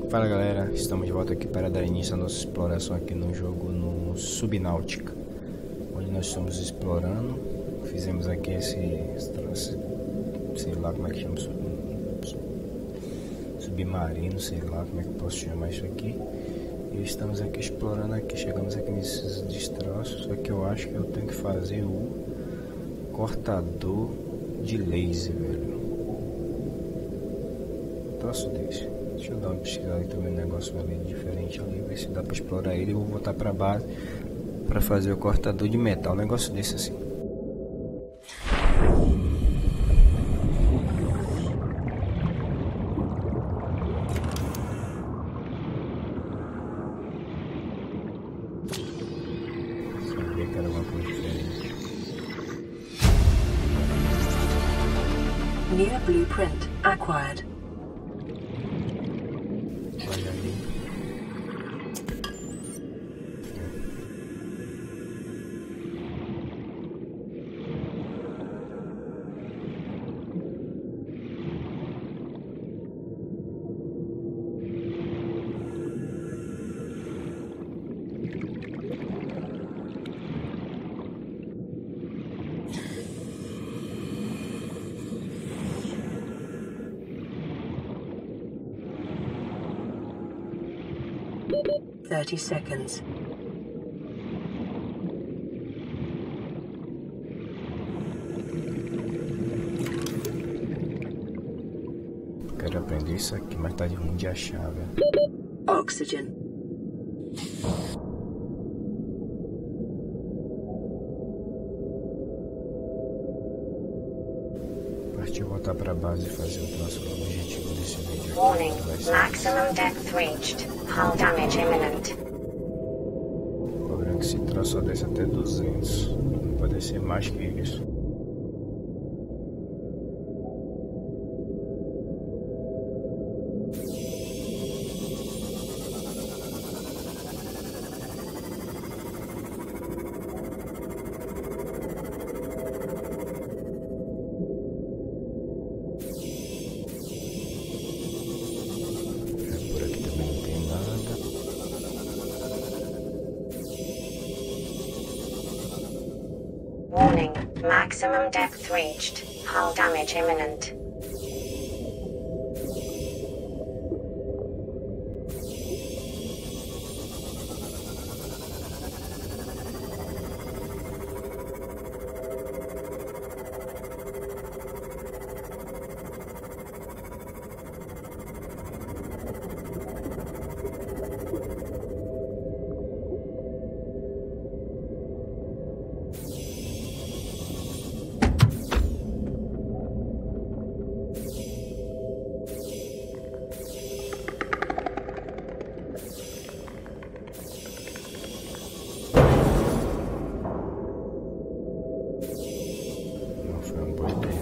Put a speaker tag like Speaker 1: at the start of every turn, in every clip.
Speaker 1: Fala galera, estamos de volta aqui para dar início à nossa exploração aqui no jogo no Subnáutica, onde nós estamos explorando. Fizemos aqui esse sei lá como é que chama, submarino, sei lá como é que posso chamar isso aqui. E estamos aqui explorando aqui, chegamos aqui nesses destroços, só que eu acho que eu tenho que fazer o cortador de laser, velho. Troço desse. Deixa eu dar uma pesquisada aqui também, um negócio ali diferente ali, ver se dá pra explorar ele. Eu vou voltar pra base pra fazer o cortador de metal, um negócio desse assim. Sabia que era alguma coisa diferente.
Speaker 2: New blueprint acquired.
Speaker 1: Olha ali.
Speaker 2: Seconds.
Speaker 1: Quero aprender isso aqui, mas tá de ruim de achar, velho.
Speaker 2: Oxygen.
Speaker 1: Partiu voltar pra base e fazer o próximo objetivo desse vídeo aqui.
Speaker 3: Warning,
Speaker 1: Vai ser
Speaker 3: maximum depth reached. Hull damage imminent.
Speaker 1: cobrando que esse troço só desce até 200. Não pode descer mais que isso. Por aqui também não tem nada.
Speaker 3: Warning, maximum depth reached. Hull damage imminent.
Speaker 1: Não foi uma boa ideia.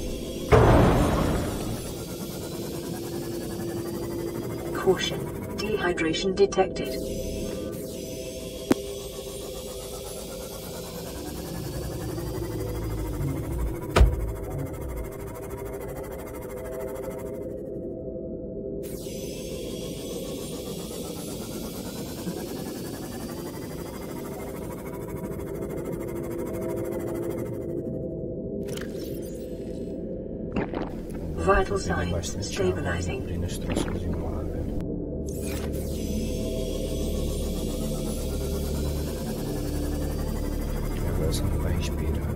Speaker 2: Caution. Dehydration detected. Vital
Speaker 1: Tem
Speaker 2: signs
Speaker 1: bastante água
Speaker 2: stabilizing.
Speaker 1: ali nos troçozinhos lá, velho. Agora você não vai respirar.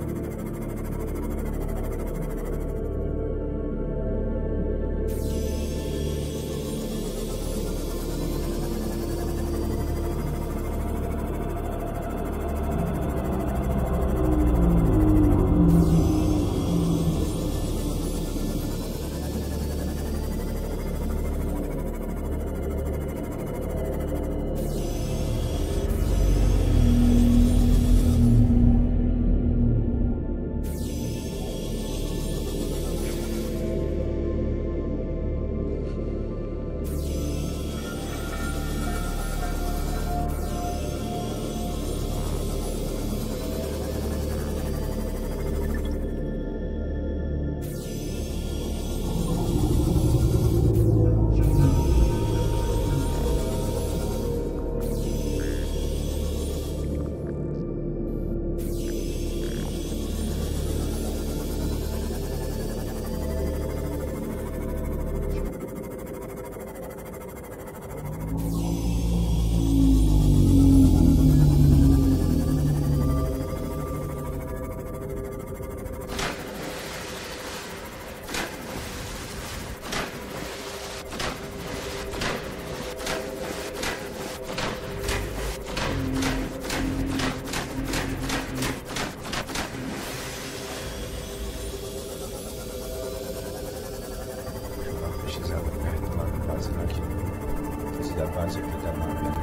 Speaker 1: base aqui da nave.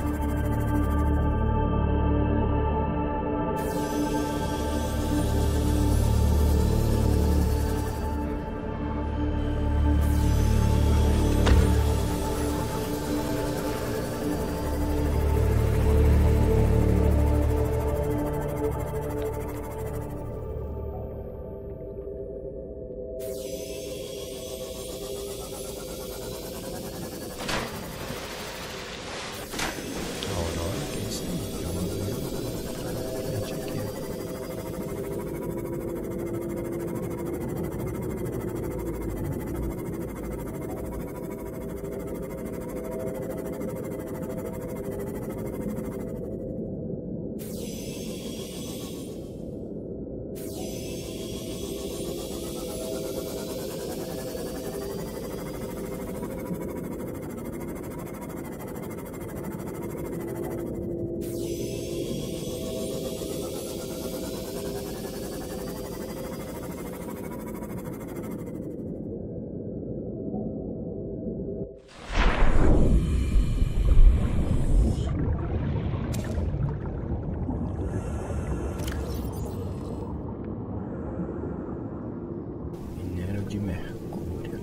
Speaker 1: De mercúrio.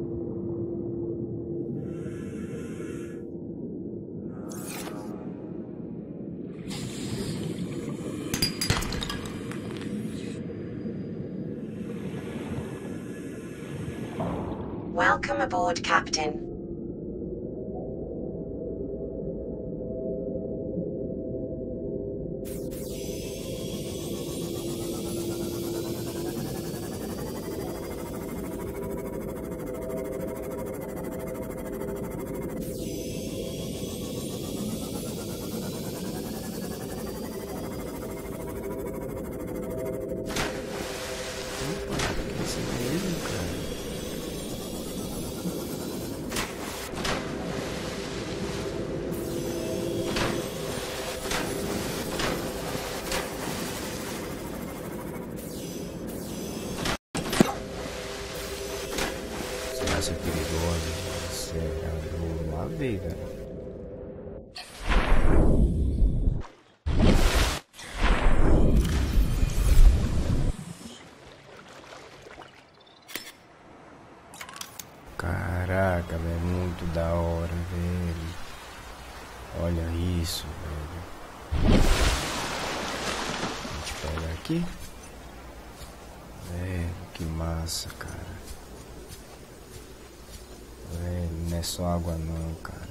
Speaker 3: Welcome aboard, Captain.
Speaker 1: Ser perigoso, será uma vida. Caraca, velho, muito da hora, velho. Olha isso, velho. A gente pega aqui. Velho, que massa, cara. Velho, não é só água não, cara.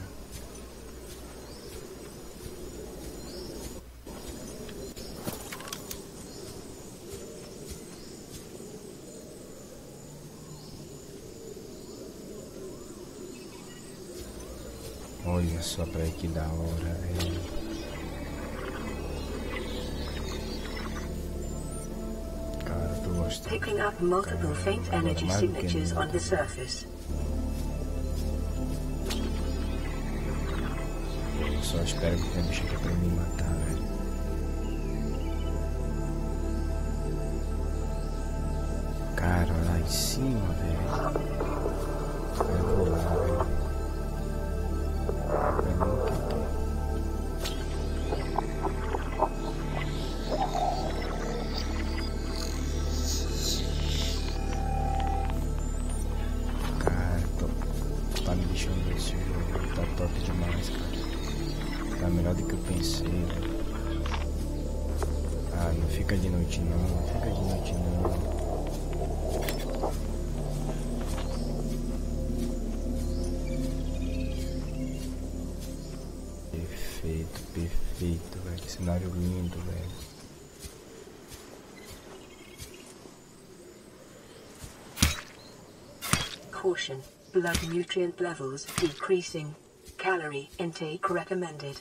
Speaker 1: Olha só pra aí que da hora, velho. Cara, tô gostando.
Speaker 2: Picking up multiple faint energy signatures on the surface.
Speaker 1: Só espero que tenha bicho aqui pra me matar, velho. Cara, lá em cima, velho. Eu vou lá, velho. Eu não quero. Cara, tá me deixando esse jogo. Tá top demais, cara. Tá melhor do que eu pensei, velho. Ah, não fica de noite não, não fica de noite não. Perfeito, perfeito, velho. Que cenário lindo, velho.
Speaker 2: Caution. Blood nutrient levels decreasing. Calorie intake recommended.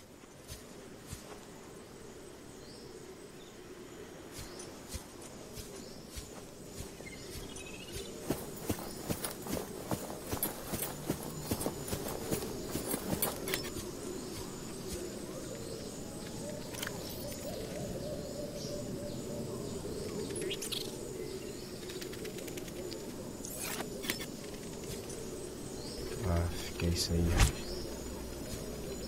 Speaker 1: Que é isso aí, gente.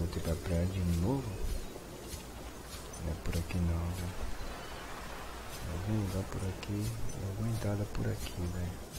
Speaker 1: voltei pra praia de novo. Não é por aqui não, velho. Algum lugar por aqui, alguma entrada por aqui, velho.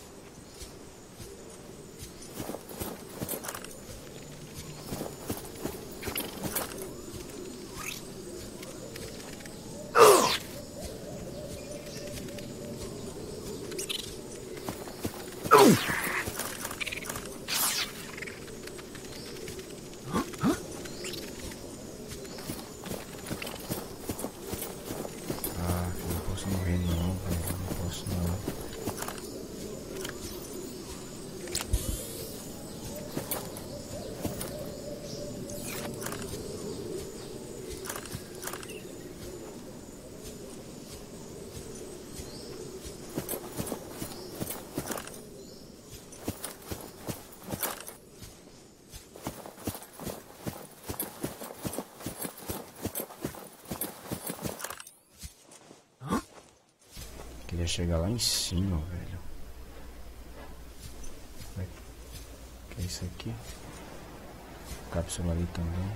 Speaker 1: Queria chegar lá em cima, velho. O que é isso aqui? Cápsula ali também.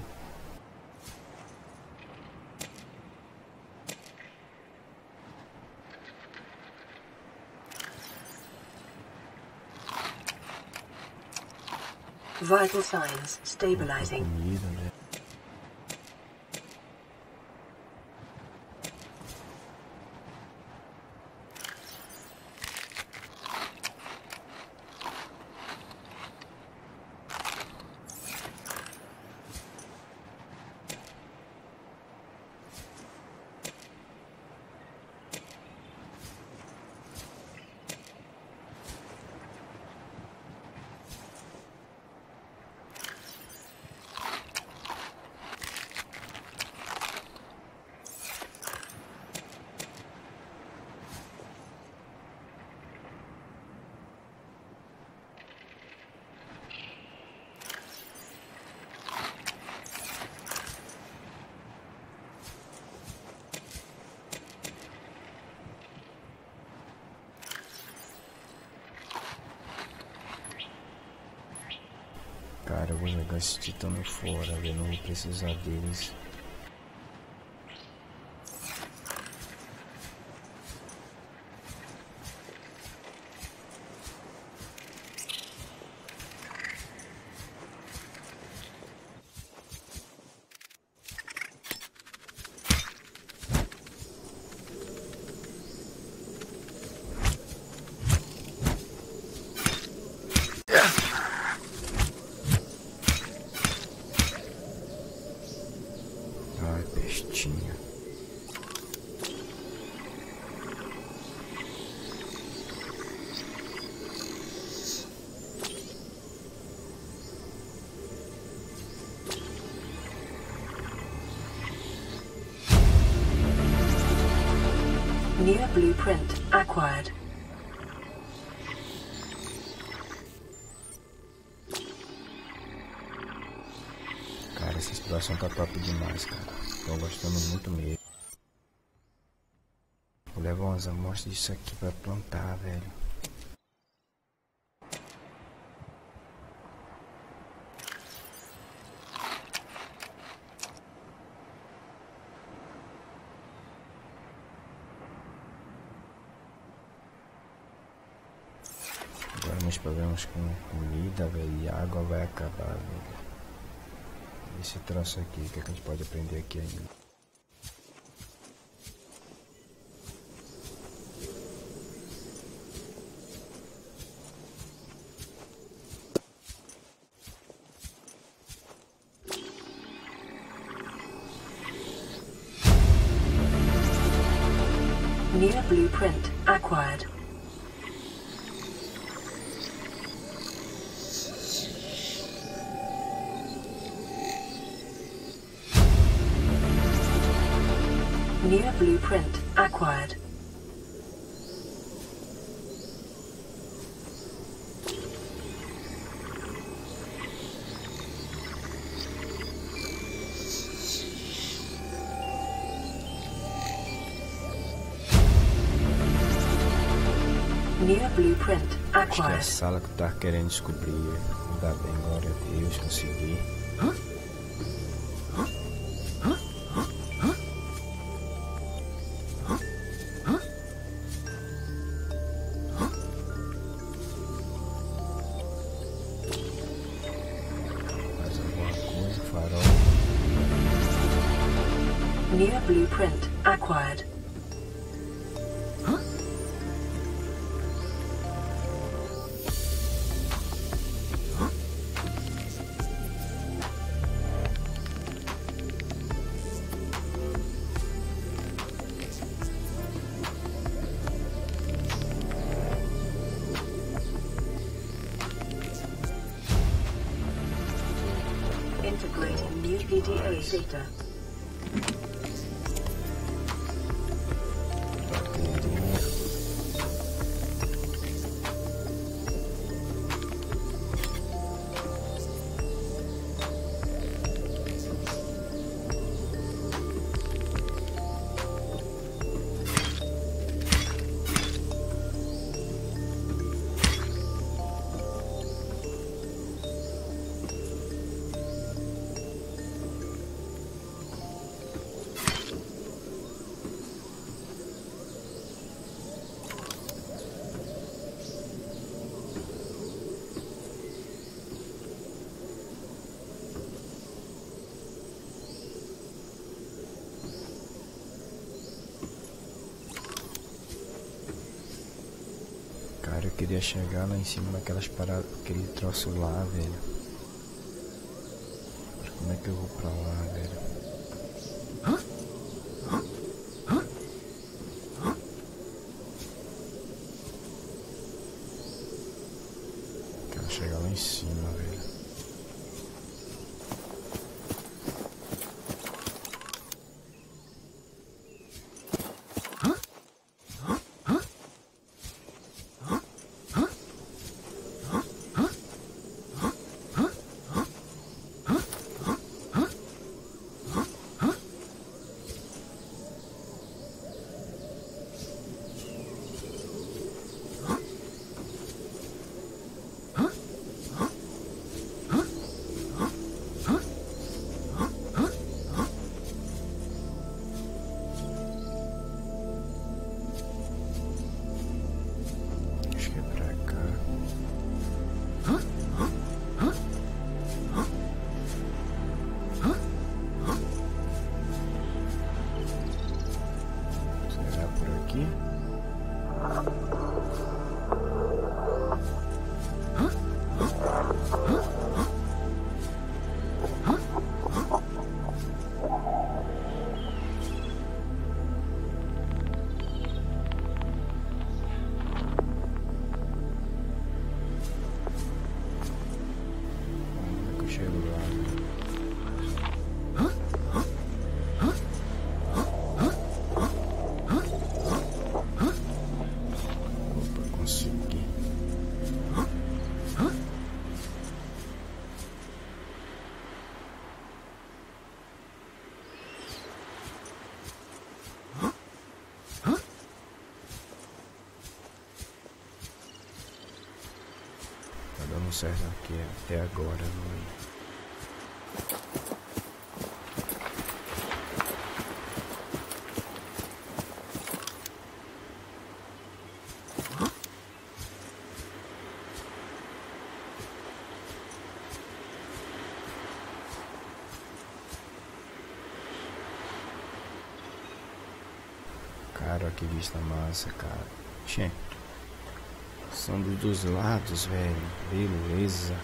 Speaker 2: Vital signs stabilizing.
Speaker 1: Comida, né? Cara, eu vou jogar esse titã fora, eu não vou precisar deles. Pestinha.
Speaker 2: New blueprint acquired.
Speaker 1: Cara, essa exploração tá top demais, cara. Tô gostando muito mesmo. Vou levar umas amostras disso aqui pra plantar, velho. Agora meus problemas com comida, velho, e água vai acabar, velho. Esse troço aqui, o que a gente pode aprender aqui ainda?
Speaker 2: New blueprint acquired. New blueprint acquired. New blueprint
Speaker 1: Acho que é a
Speaker 2: acquired.
Speaker 1: sala que eu tava querendo descobrir. Ainda bem, glória a Deus, consegui.
Speaker 2: New blueprint acquired. Integrating new PDA data.
Speaker 1: Cara, eu queria chegar lá em cima naquelas paradas, aquele troço lá, velho. Mas como é que eu vou pra lá, velho? Quero chegar lá em cima, velho. Dando certo aqui até agora, não. Cara, que vista massa, cara. Tchê. São dos dois lados, velho. Beleza.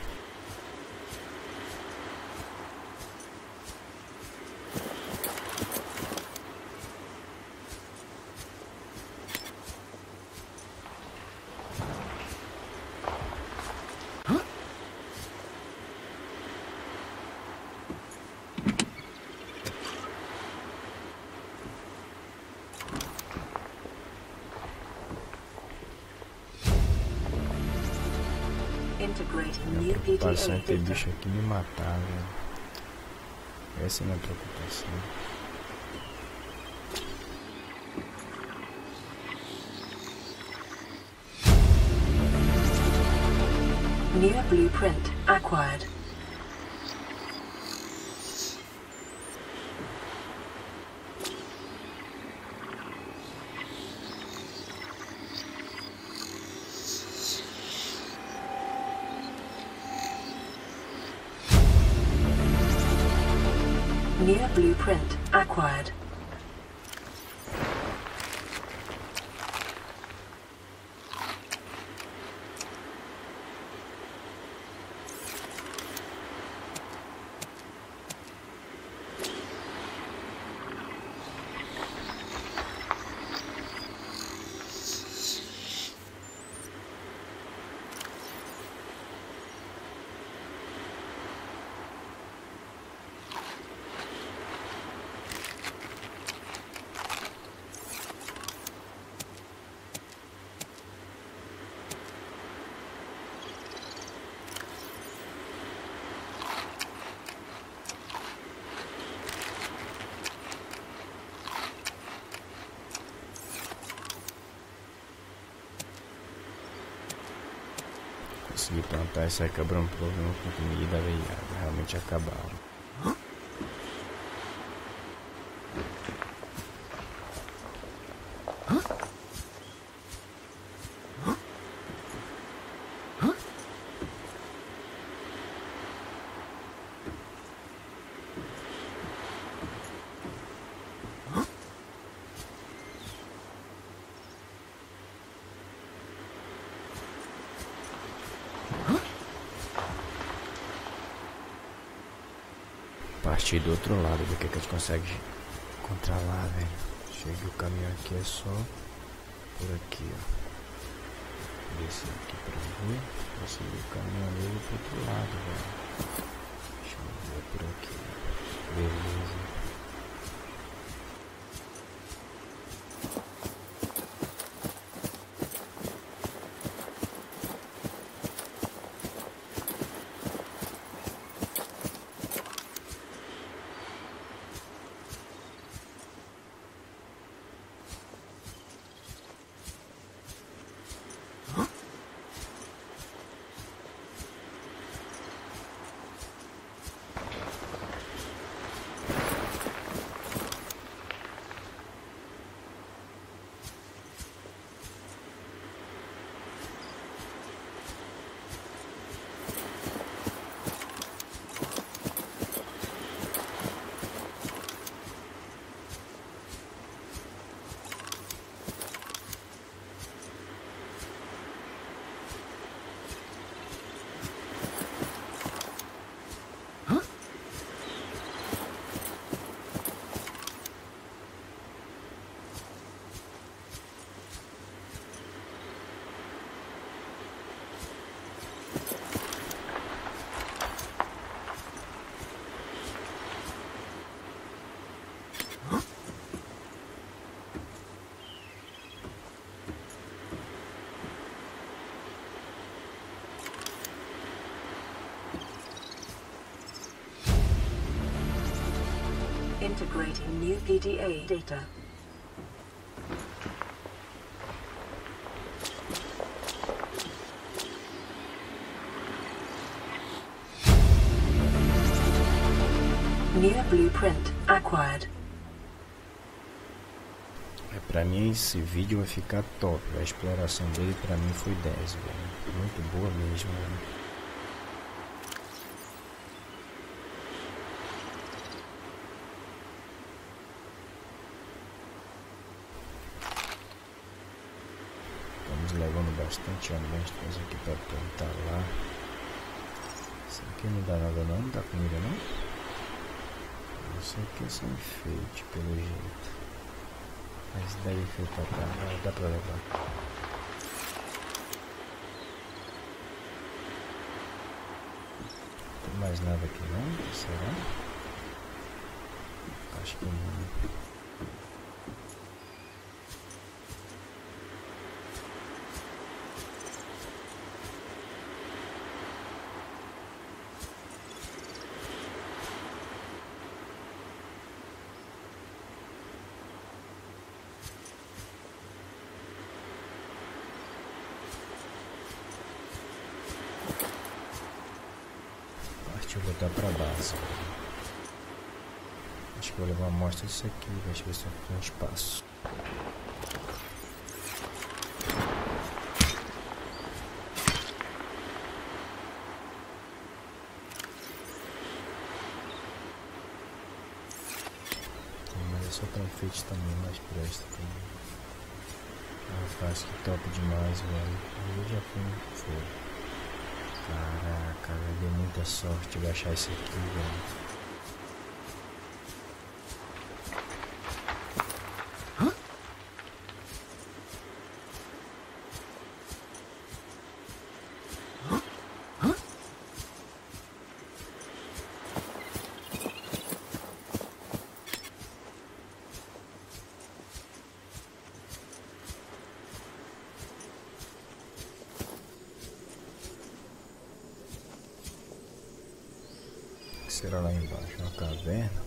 Speaker 1: A preocupação é ter bicho aqui me matar, velho. Essa é a minha preocupação.
Speaker 2: New blueprint acquired. New blueprint acquired.
Speaker 1: consegui plantar, isso aí quebrou um problema com comida e água. Realmente acabaram. Partir do outro lado, do que a gente consegue encontrar lá, velho. Chega o caminho aqui, é só por aqui, ó. Descer aqui pra ver. Vou seguir o caminho ali pro outro lado, velho. Deixa eu ver por aqui. Beleza.
Speaker 2: Integrating new PDA data. New blueprint acquired.
Speaker 1: Pra mim esse vídeo vai ficar top. A exploração dele pra mim foi 10, velho. Muito boa mesmo, velho. Levando bastante amostras aqui para plantar lá. Isso aqui não dá nada não dá comida não? Isso aqui é só enfeite pelo jeito. Mas deve enfeitar pra lá, dá pra levar. Tem mais nada aqui não? Será? Acho que não. Deixa eu botar pra base. Acho que vou levar uma amostra disso aqui. Deixa eu ver se eu tenho espaço. Mas é só pra enfeite também, mas presta também. Rapaz, que top demais, velho. Eu já fui no fogo. Caraca, deu muita sorte de achar isso aqui, velho. Será lá embaixo, uma caverna.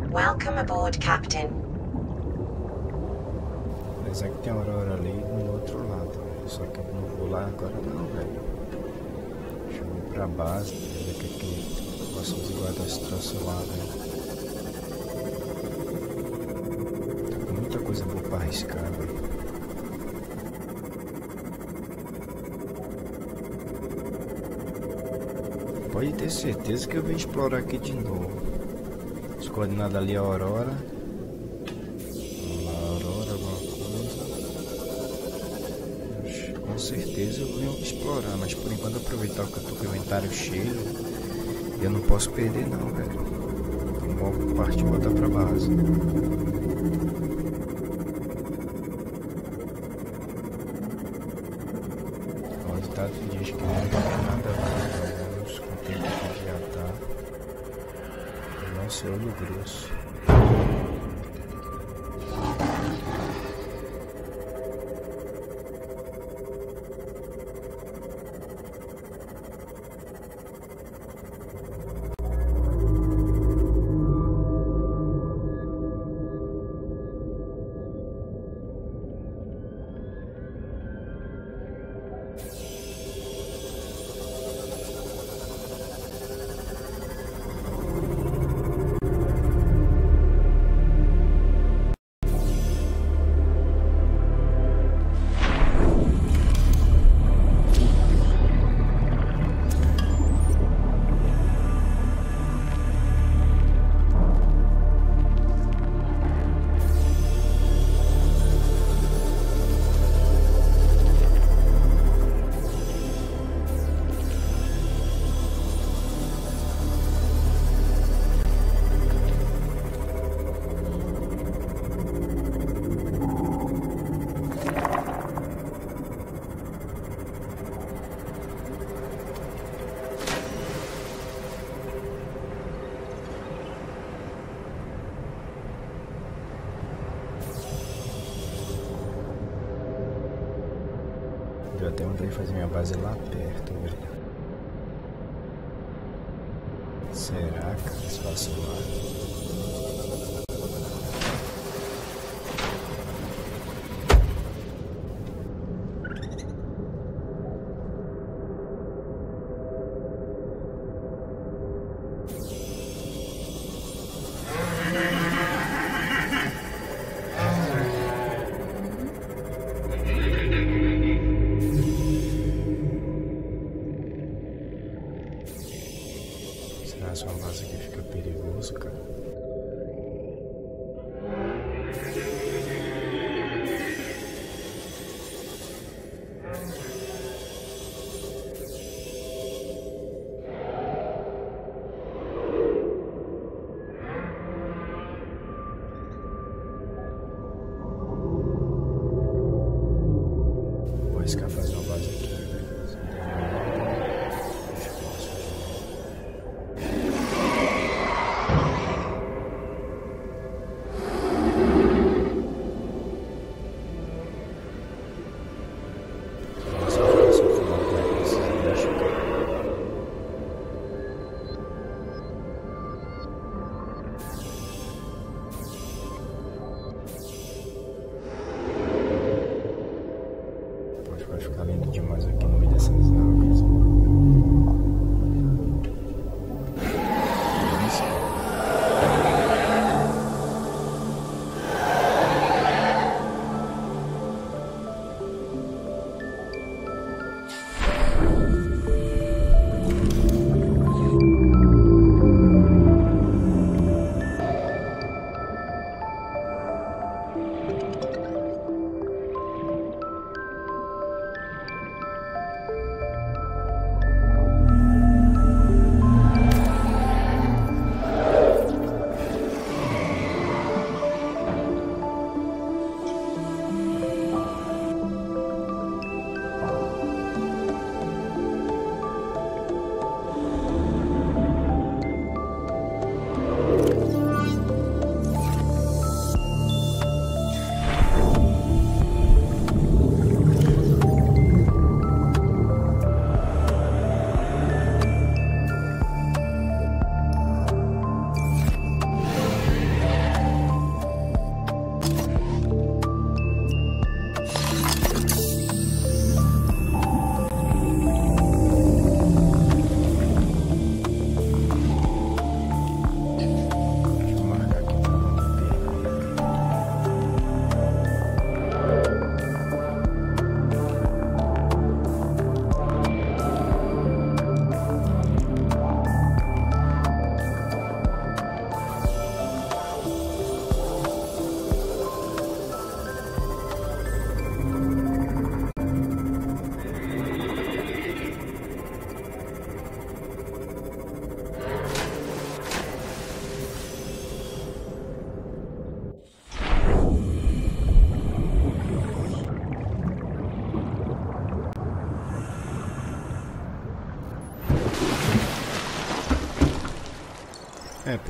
Speaker 3: Welcome aboard, Captain.
Speaker 1: Mas é que tem aurora ali no outro lado, velho. Só que eu não vou lá agora não, velho. Deixa eu ir pra base, ver o que posso fazer, guardar esse troço lá, velho. Tá com muita coisa boa pra arriscar, velho. Pode ter certeza que eu vou explorar aqui de novo. As coordenadas ali, a aurora. Alguma coisa. Com certeza eu vou explorar, mas por enquanto aproveitar que eu tô com o inventário cheio. Eu não posso perder não, velho. Então vamos partir e voltar pra base. Pode estar dias que não tem nada lá. Nossa, olho grosso. Eu até vontade de fazer minha base lá perto, velho. Será que eles passam lá? Essa base aqui fica perigoso, cara.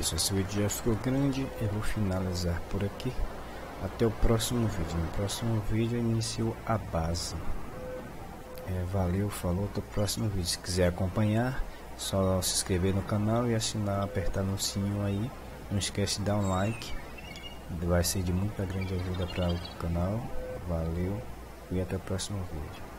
Speaker 1: pessoal, esse vídeo já ficou grande, eu vou finalizar por aqui. Até o próximo vídeo. No próximo vídeo eu inicio a base. Valeu, falou, até o próximo vídeo. Se quiser acompanhar, só se inscrever no canal e assinar, apertar no sininho aí. Não esquece de dar um like, vai ser de muita grande ajuda para o canal. Valeu e até o próximo vídeo.